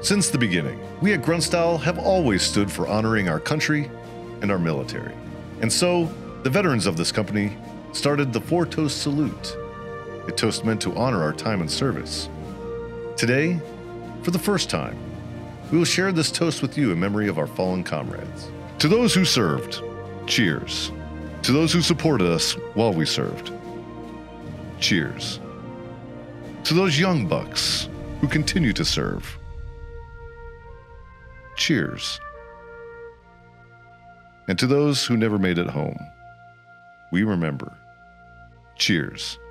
Since the beginning, we at Grunt Style have always stood for honoring our country and our military. And so, the veterans of this company started the four-toast salute, a toast meant to honor our time and service. Today, for the first time, we will share this toast with you in memory of our fallen comrades. To those who served, cheers. To those who supported us while we served, cheers. To those young bucks who continue to serve, cheers. And to those who never made it home, we remember, cheers.